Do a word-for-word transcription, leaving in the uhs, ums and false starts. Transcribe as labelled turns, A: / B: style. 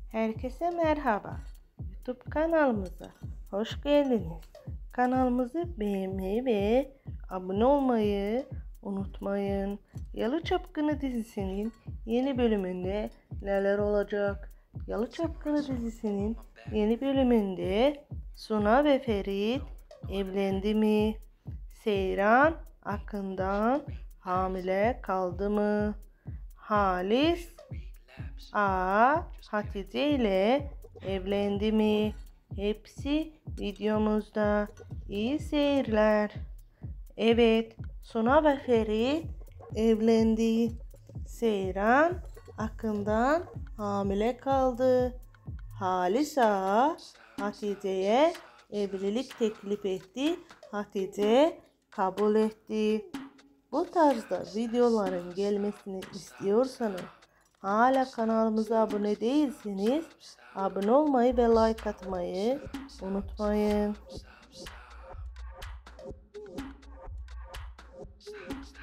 A: Herkese merhaba. YouTube kanalımıza hoş geldiniz. Kanalımızı beğenmeyi ve abone olmayı unutmayın. Yalı Çapkını dizisinin yeni bölümünde neler olacak? Yalı Çapkını dizisinin yeni bölümünde Suna ve Ferit evlendi mi? Seyran Akın'dan hamile kaldı mı? Halis A. Hatice ile evlendi mi? Hepsi videomuzda. İyi seyirler. Evet, Suna ve Ferit evlendi. Seyran Akın'dan hamile kaldı. Halis Ağa Hatice'ye evlilik teklif etti. Hatice kabul etti. Bu tarzda videoların gelmesini istiyorsanız, hala kanalımıza abone değilseniz abone olmayı ve like atmayı unutmayın.